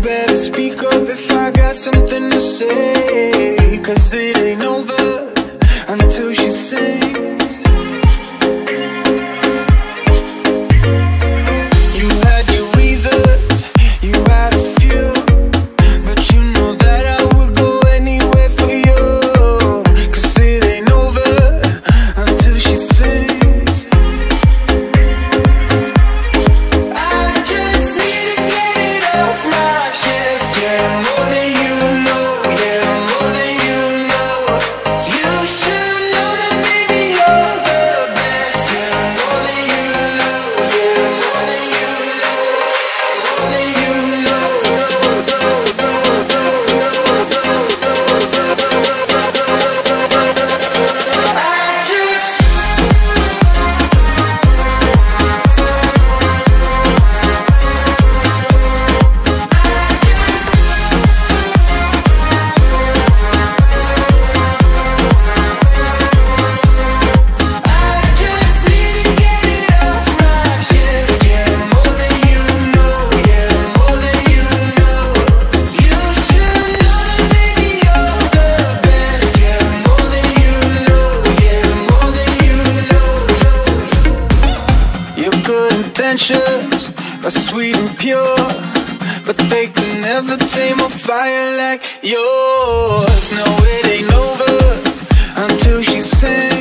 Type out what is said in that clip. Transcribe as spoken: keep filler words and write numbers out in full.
better speak up if I got something to say, 'cause it ain't over until she sings. You had your reasons, you had a few, but you know that I would go anywhere for you, 'cause it ain't over until she sings. I just need to get it off my chest, yeah, more than you know, yeah, more than you know. You should know that baby you're the best, yeah, more than you know, yeah, more than you know, more than you know. I just I just need to get it off my chest, yeah, more than you know, yeah, more than you know. You should know that baby you're the best, yeah, more than you know, yeah, more than you know. Your good intentions are sweet and pure, but they can never tame a fire like yours. No, it ain't over until she sings.